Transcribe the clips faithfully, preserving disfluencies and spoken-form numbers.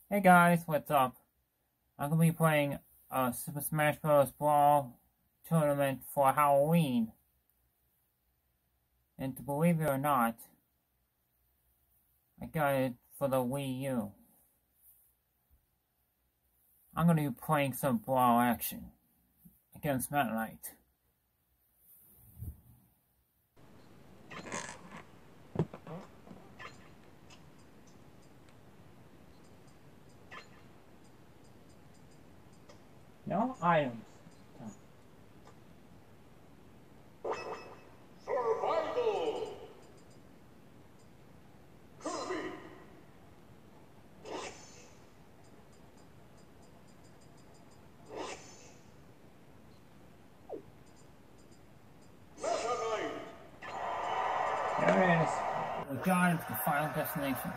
Hey guys, what's up? I'm gonna be playing a Super Smash Bros. Brawl tournament for Halloween. And to believe it or not, I got it for the Wii U. I'm gonna be playing some Brawl action against Meta Knight. No items. Survival! Kirby! Meta Knight! There it is. We got it to the final destination.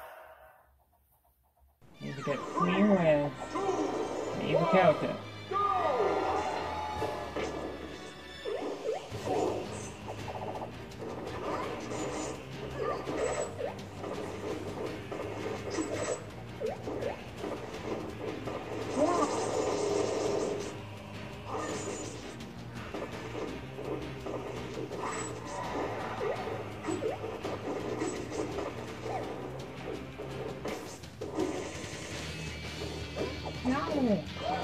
Need to get three wins. Leave a character. No!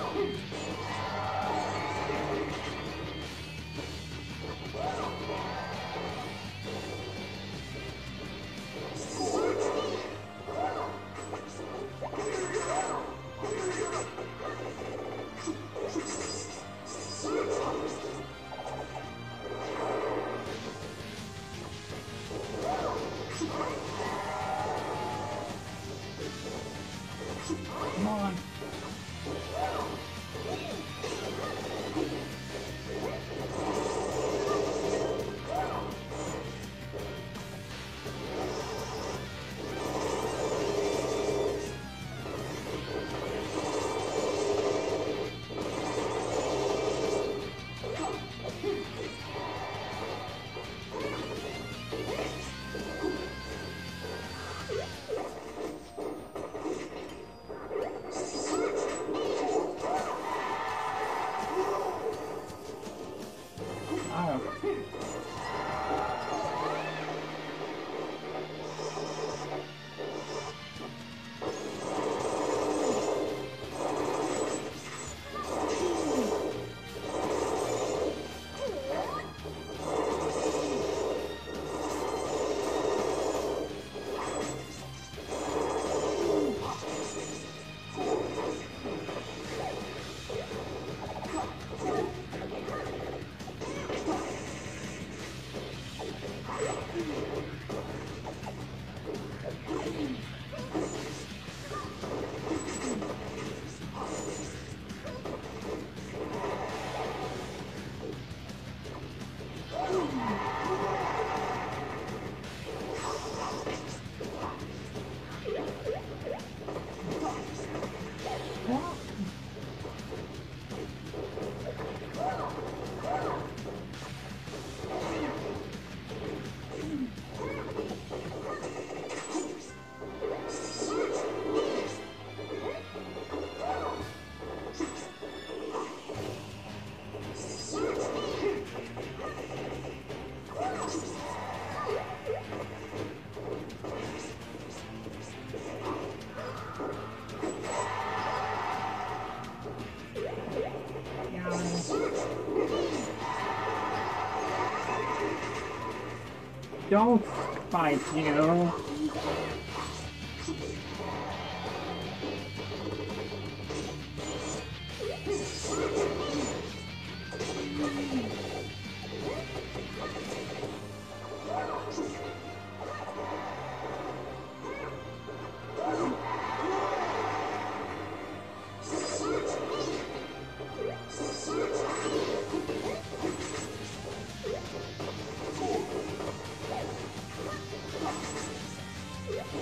Come on. Don't fight, you know. Yeah.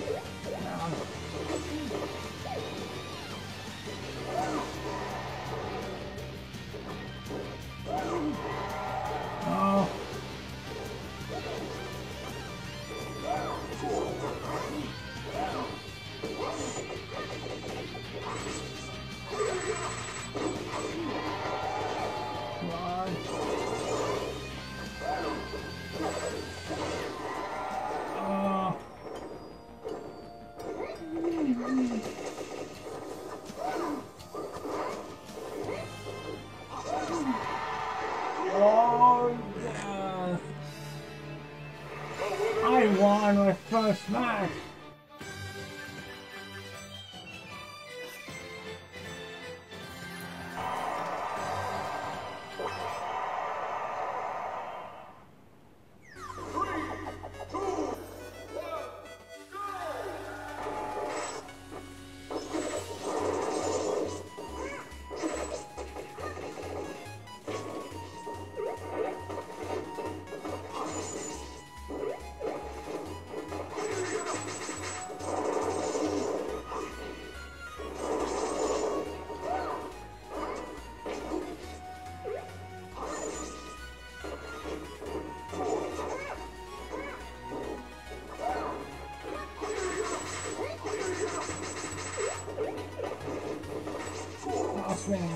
swing.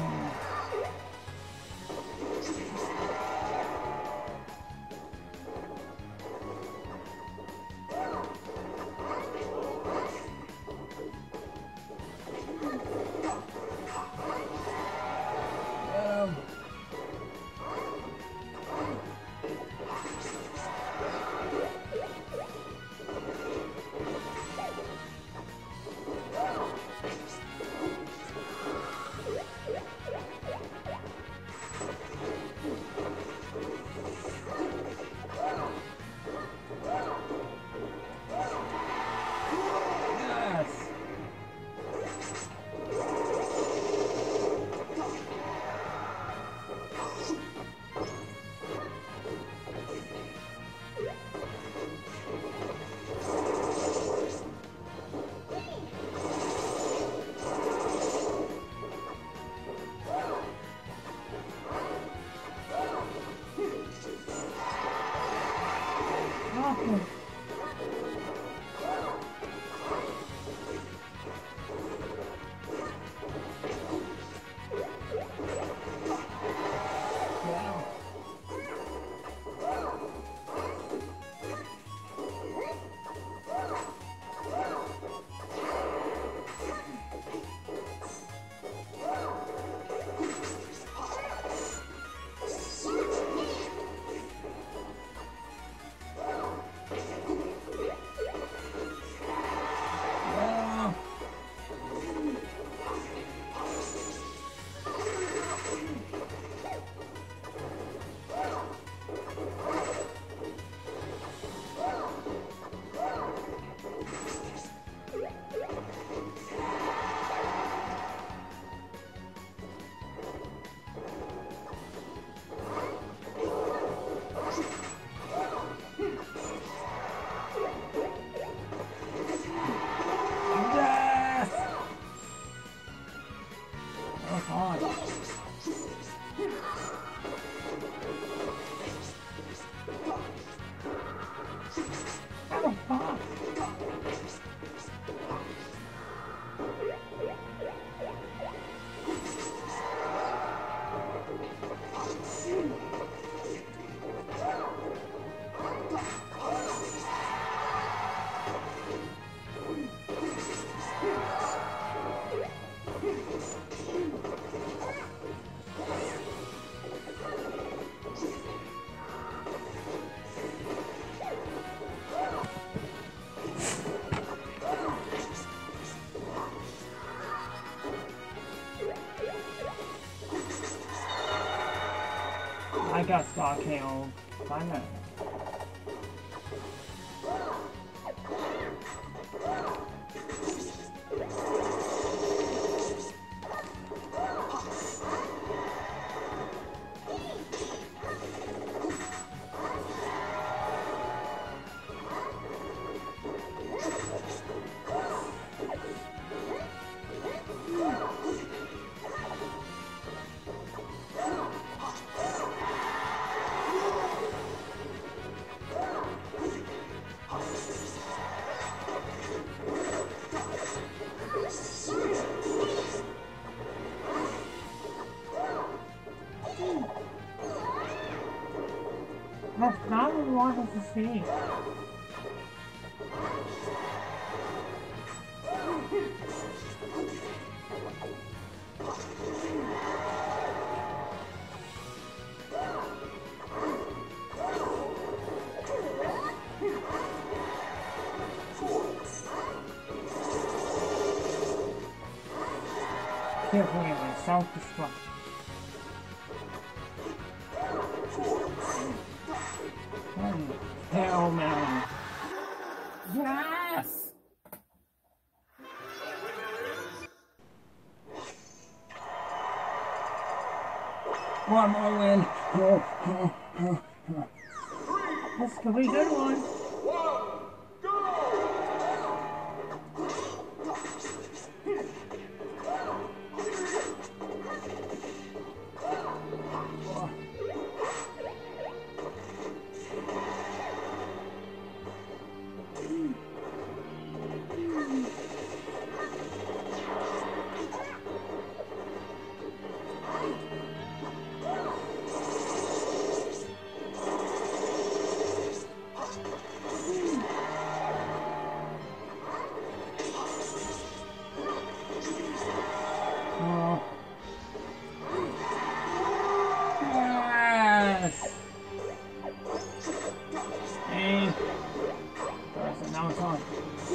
I got star K O. Why not? That's not what we wanted to see. Carefully, my self-destruct. Hell no. Yes! One more win. This could be a good one. Oh. Yes! And so now it's on.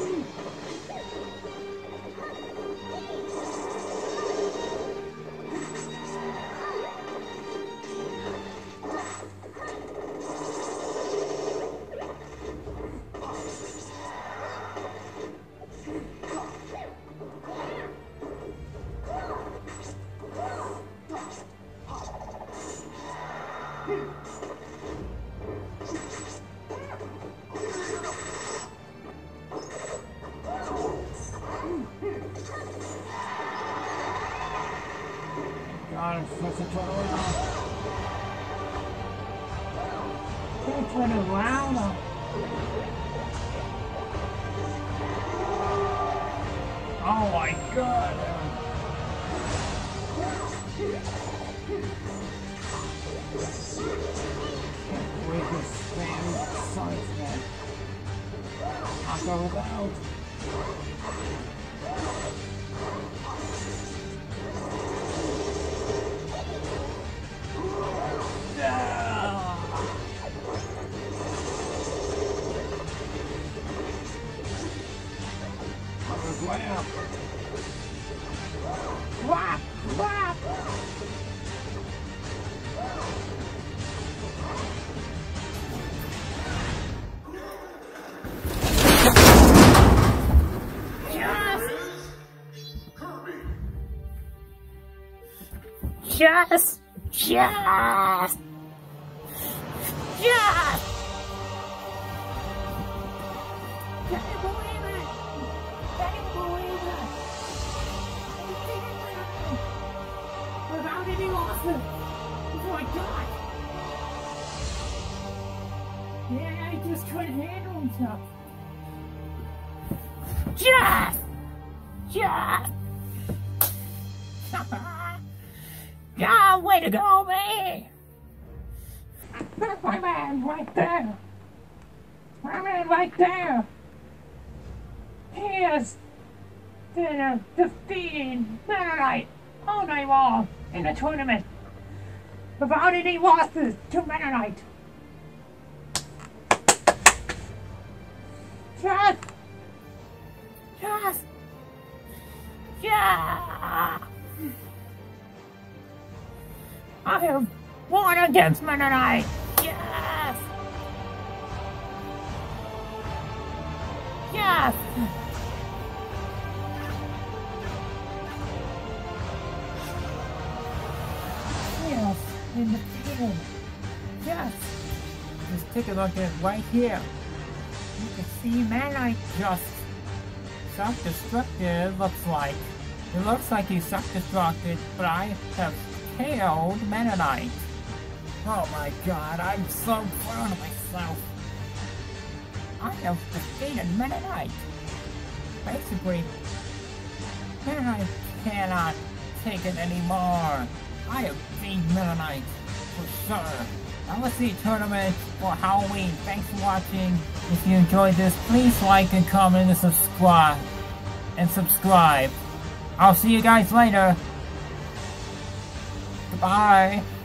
God, I'm supposed to turn around. Can't turn around. Oh my God. Can't wait to spam size man. I'll go without. Whap! Whap! Whap! Just! Just! Just! Can you believe it? Can you believe it? You did it without any losses. Oh my God! Yeah, he just couldn't handle himself. Just! Just! Yeah, way to go, man! That's my man right there! My man right there! He is the defeated Mennonite all night long in the tournament without any losses to Mennonite. Yes! Yes! Yeah! I have won against Mennonite! Yes! Yes! Yes, in the field. Yes! Just take a look at it right here. You can see Mennonite just self-destructed, looks like. It looks like he's self-destructed, but I have killed Mennonite. Oh my God, I'm so proud of myself. I have defeated Mennonite. Basically, Mennonite cannot take it anymore. I have beat Mennonite for sure. That was the tournament for Halloween. Thanks for watching. If you enjoyed this, please like and comment and subscribe. And subscribe. I'll see you guys later. Goodbye.